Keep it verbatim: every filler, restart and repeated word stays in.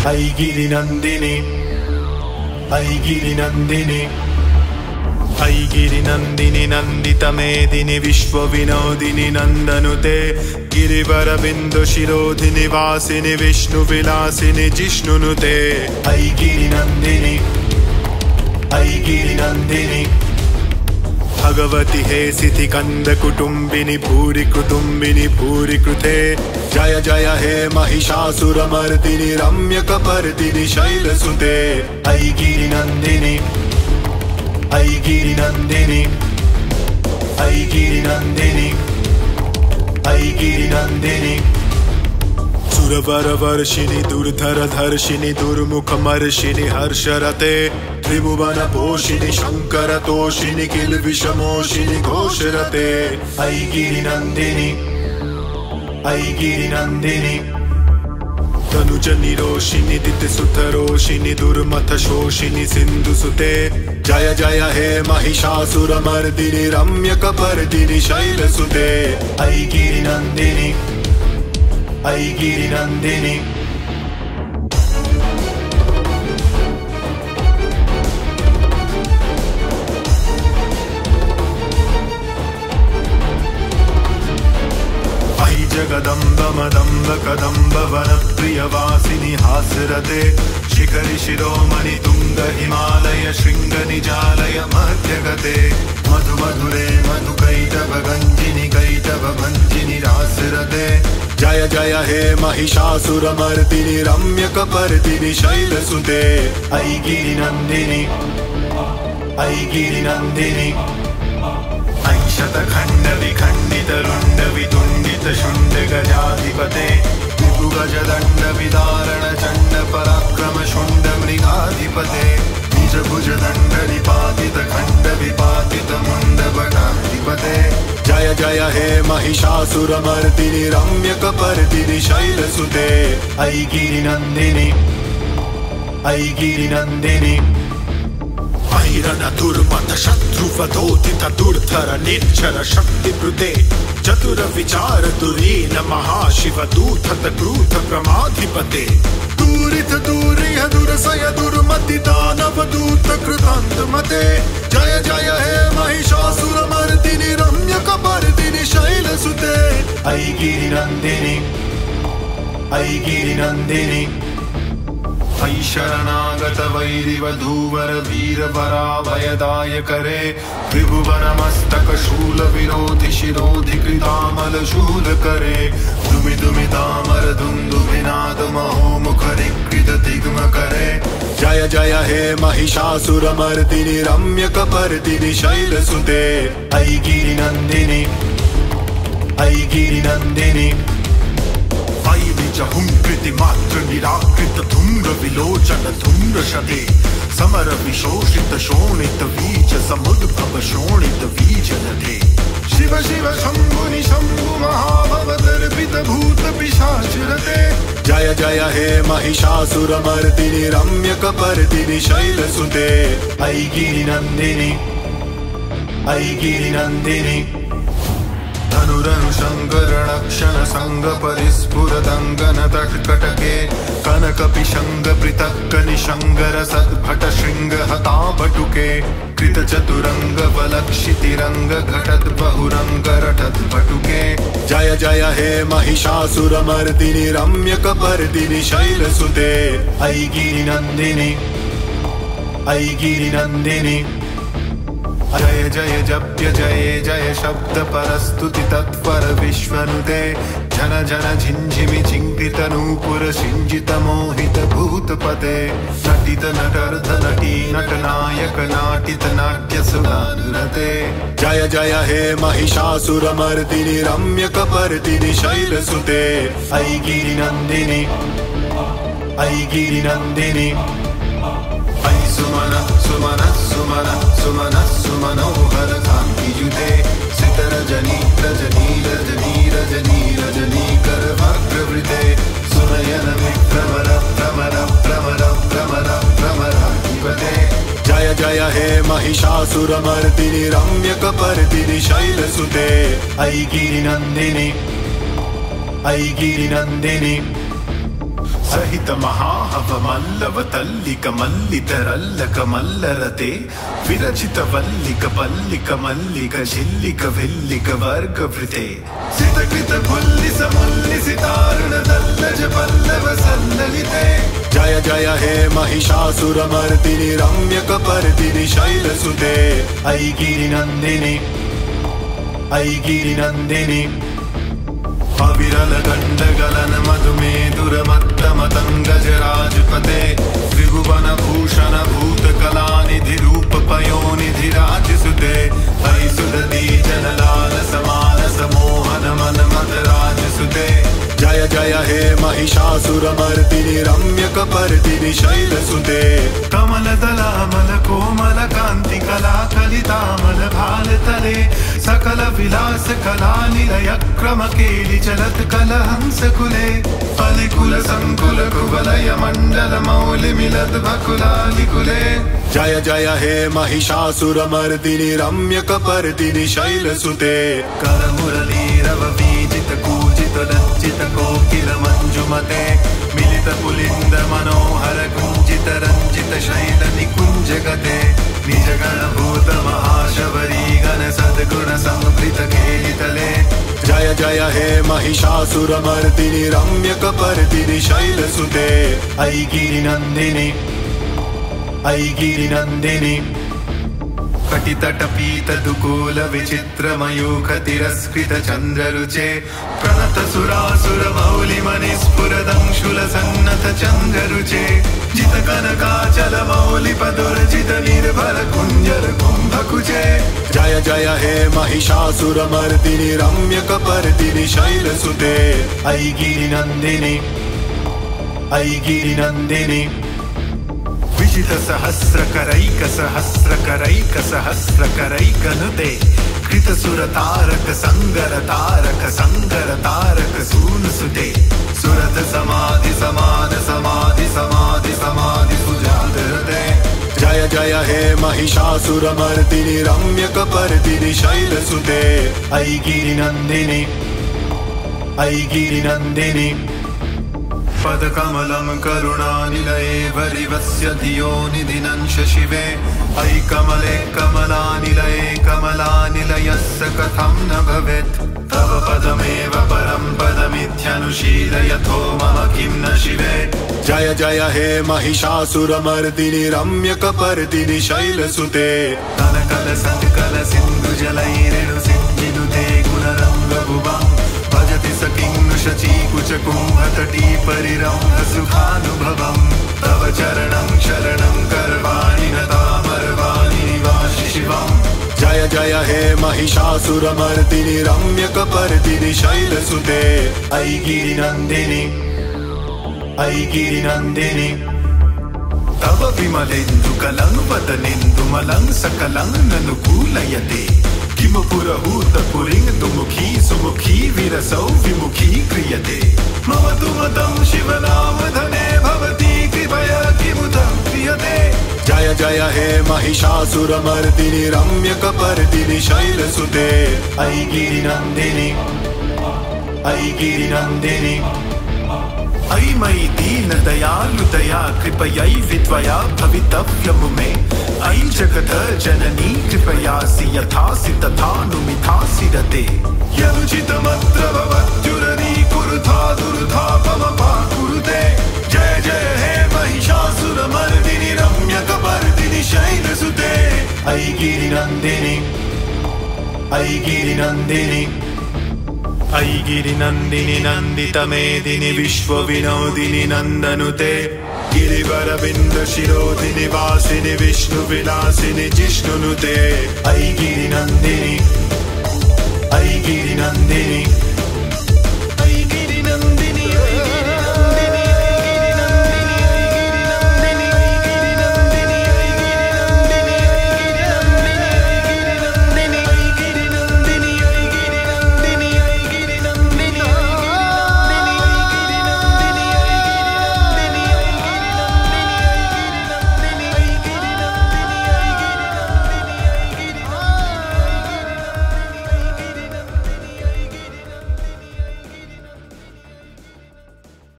I गिरिनन्दिनि ऐ गिरिनन्दिनि ऐ गिरिनन्दिनि नन्दितमेदिनि विश्वविनोदिनि नन्दनुते गिरिवरबिन्दुशिरोधिनि वासिनि विष्णुविलासिनि जिष्णुनुते ऐ गिरिनन्दिनि ऐ गिरिनन्दिनि भगवति हे सिद्धिकन्दकुटुम्बिनि भूरि कुटुम्बिनि भूरि कृते जय जय हे महिषासुरमर्दिनि रम्यकपर्दिनि शैलसुते ऐ गिरिनन्दिनि ऐ गिरिनन्दिनि ऐ गिरिनन्दिनि ऐ गिरिनन्दिनि सुरवरवर्षिणि दुर्धरधर्षिणि दुर्मुखमर्षिणि हर्षरते त्रिभुवनपोषिणि शङ्करतोषिणि किल्बिषमोषिणि घोषरते ऐ गिरिनन्दिनि ऐ गिरिनन्दिनि तनुजनिरोषिणि दितिसुतरोषिणि दुर्मथशोषिणि सिन्धुसुते जय जय हे महिषासुरमर्दिनि रम्यकपर्दिनि शैलसुते ऐ गिरिनन्दिनि ऐ गिरिनन्दिनि ऐ जगदम्ब मदम्ब कदम्ब वनप्रियवासिनि हासरते शिखरि शिरोमणि तुङ्ग हिमालय शृङ्ग निजालय मध्यगते मधु मधुरे मधुकैटभ गञ्जिनि कैटभ भञ्जिनि रासरते जय जय हे महिषासुरमर्दिनि रम्यकपर्दिनि शैलसुते ऐ गिरिनन्दिनि ऐ गिरिनन्दिनि ऐ शतखण्ड विखण्डित रुण्ड वितुण्डित शुण्ड गजाधिपते विभुगजदण्ड विदारण चण्ड पराक्रम शुण्ड मृगाधिपते निजभुजदण्ड निपातित खण्ड विपातित मुण्ड बटाधिपते जय जय हे महिषासुरमर्दिनि रम्यकपर्दिनि शैलसुते ऐ गिरिनन्दिनि ऐ गिरिनन्दिनि ऐरन दुर्मत शत्रुवधोदित दुर्धर निर्झर शक्तिवृते चतुर विचार दुरीन महाशिव दूतत क्रूध प्रमाधिपते दूरित दूरिह दुरसय दुर्मति दानव दूत कृतान्तमते जय जय हे महिषासुरमर्दिनि रम्यकपर्दिनि शैलसुते ऐ गिरिनन्दिनि ऐ गिरिनन्दिनि ऐ शरणागत वैरिवधूवर वीरवराभयदाय करे त्रिभुवनमस्तक शूल विरोधि शिरोधि कृतामल शूल करे दुमि दुमि तामर दुन्दुभिनाद महो मुखरिकृत दिग्म करे जय जय हे महिषासुरमर्दिनि रम्यकपर्दिनि शैलसुते ऐ गिरिनन्दिनि ऐ गिरिनन्दिनि ऐ निज हुंकृति मात्र निराकृत धूम्र विलोचन धूम्र शते समर विशोषित शोणित बीज समुद्भव शोणित बीज लते शिव शिव शंभुनि शंभु महाभव दर्पित भूत पिशाचरते जय जय हे महिषासुरमर्दिनि रम्यकपर्दिनि शैलसुते ऐ गिरिनन्दिनि ऐ गिरिनन्दिनि धनुरनु शङ्करणक्षण संग परिस्फुरदङ्गन तत्कटके कनक पिशङ्ग पृथक् निशङ्गर सद्भट शृङ्ग हता बटुके कृत चतुरङ्ग बलक्षितिरङ्ग घटत् बहुरङ्ग रटत् बटुके जय जय हे महिषासुरमर्दिनि रम्यकपर्दिनि शैलसुते ऐ गिरिनन्दिनि ऐ गिरिनन्दिनि जय जय जप्य जय जय शब्द परस्तुति तत्पर विश्वनुते जन जन झिञ्झिमि चिङ्कित नूपुर सिञ्जित मोहित भूतपते नटित नटर्ध नटी नटनायक नाटित नाट्य सुधानुरते जय जय हे महिषासुरमर्दिनि रम्यकपर्दिनि शैलसुते ऐ गिरिनन्दिनि ऐ गिरिनन्दिनि ऐ सुमन सुमन सुमन सुमन सुमनोहर कान्तियुते सित रजनी रजनी रजनी रजनी रजनी कर भाग्यवृते सुनयन विभ्रमर भ्रमर भ्रमर भ्रमर भ्रमराधिपते जय जय हे महिषासुरमर्दिनि रम्यकपर्दिनि शैलसुते ऐ गिरिनन्दिनि ऐ गिरिनन्दिनि सहित महाहव मल्लव तल्लिक मल्लितरल्लक मल्लरते विरचित वल्लिक पल्लिक मल्लिक झिल्लिक विल्लिक वर्ग वृते सितकृत पुल्लिस मुल्लिसितारुण दल्लज पल्लव सल्ललिते जय जय हे महिषासुरमर्दिनि रम्यकपर्दिनि शैलसुते अयि गिरिनन्दिनि अयि गिरिनन्दिनि अविरल गण्डगलन मधुमेधुरमत्तमतङ्गजराजपते त्रिभुवन भूषण भूतकलानिधि रूप पयोनिधि राजसुते अयि सुदती जनलाल समानस मोहन मन मदराजसुते जय जय हे महिषासुरमर्दिनि रम्यकपर्दिनि शैलसुते कमलदलामल कोमल कान्ति कला कलितामल भालतले सकल विलास कला निलय क्रम केलि चलत कलहंस कुले फलिकुल संकुल कुवलय मंडल मौलि मिलत भकुलालि कुले जय जय हे महिषासुरमर्दिनि रम्यकपर्दिनि शैलसुते करमुरलीरव बीजित कूजित लज्जित कोकिल मंजुमते मिलित पुलिंद मनोहर कुंजित रंजित शैल निकुंज गते निज गण भूत महाशबरी गण सद्गुण संप्रीत केलितले जय जय हे महिषासुरमर्दिनि रम्यकपर्दिनि शैलसुते अयि गिरिनन्दिनि अयि गिरिनन्दिनि कटितटपीत दुकूल विचित्र मयूख तिरस्कृत चन्द्ररुचे प्रणत सुरासुर मौलि मणिस्फुरदंशुल सन्नत चन्द्ररुचे जित कनकाचल मौलि पदुर्जित निर्भर कुञ्जर कुम्भकुचे जय जय हे महिषासुरमर्दिनि रम्यकपर्दिनि शैलसुते अयि गिरिनन्दिनि अयि गिरिनन्दिनि विजित सहस्र करैक सहस्र करैक सहस्र करैक नुते कृत सुर तारक संगर तारक संगर तारक सून सुते सुरत समाधि समान समाधि समाधि समाधि सुजात हृदय जय जय हे महिषासुरमर्दिनि रम्यकपर्दिनि शैलसुते अयि गिरिनन्दिनि अयि गिरिनन्दिनि पदकमलं करुणानिलये वरिवस्य धियो निधिनं शशिवे अयि कमले कमलानिलये कमलानिलयस्य कथं न भवेत् तव पदमेव परं पदमित्यनुशीलयथो मम किं न शिवे जय जय हे महिषासुरमर्दिनि रम्यकपर्दिनि शैलसुते तनकल सत्कल सिन्धु जलैरेणु सिञ्जिनुते गुणरङ्गभुवम् भजति सकिन्नु शचीकुच कुम्भतटी परिरम्भ सुखानुभवम् तव चरणं शरणं करवाणि नतामरवाणि निवासि शिवम् जय जय हे महिषासुरमर्दिनि रम्यकपर्दिनि शैलसुते अयि गिरिनन्दिनि अयि गिरिनन्दिनि तव विमलेन्दुकलं वदनेन्दुमलं सकलं ननुकूलयते किमु पुरहूत पुरिङ्दुमुखी सुमुखी विरसौ विमुखी क्रियते मम तु मतं शिवनामधने भवती कृपया किमुतं क्रियते जय जय हे महिषासुरमर्दिनि रम्यकपर्दिनि शैलसुते अयि गिरिनन्दिनि अयि गिरिनन्दिनि अयि मयि दीनदयालुतया कृपयैव त्वया भवितव्यं मे अयि जगत जननी कृपयासि यथासि तथानुमिथासि रते यदुचितमत्र भवत्युरनी कुरुथा दुर्धापमपा कुरुते जय जय हे महिषासुरमर्दिनि रम्यकपर्दिनि शैलसुते अयि गिरिनन्दिनि अयि गिरिनन्दिनि अयि गिरिनन्दिनि नन्दितमेदिनि विश्वविनोदिनि नन्दनुते गिरिवरविन्द शिरोधिनि वासिनि विष्णुविलासिनि जिष्णुनुते अयि गिरिनन्दिनि अयि गिरिनन्दिनि